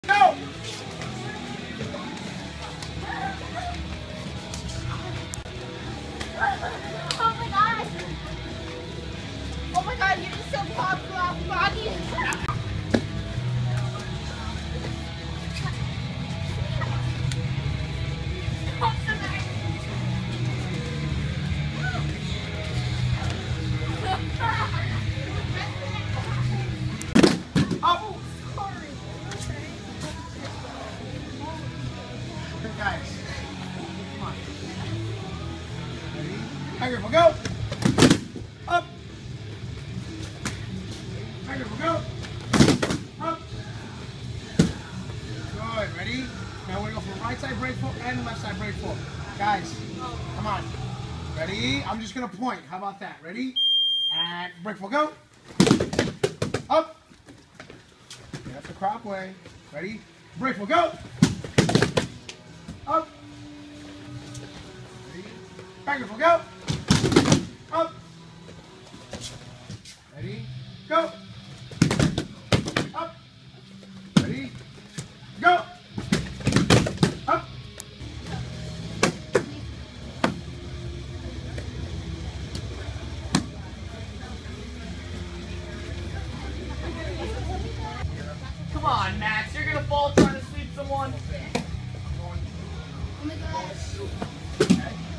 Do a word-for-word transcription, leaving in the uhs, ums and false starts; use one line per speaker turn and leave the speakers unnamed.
Go!
Oh my god! Oh my god, you're just so popped off body.
Up! Good guys. Come on. Ready? Tiger, we'll go. Up. Tiger, we'll go. Up. Good. Ready? Now we're going to go for right side break full and left side break full. Guys, come on. Ready? I'm just going to point. How about that? Ready? And break full, go. Up. Get up the crop way. Ready? Break full, go. Up. Ready? Tiger, we'll go. Up. Ready? Go. Up. Ready? Go. Up.
Come on, Max. You're gonna fall trying to sweep someone.
Oh my gosh.
Okay.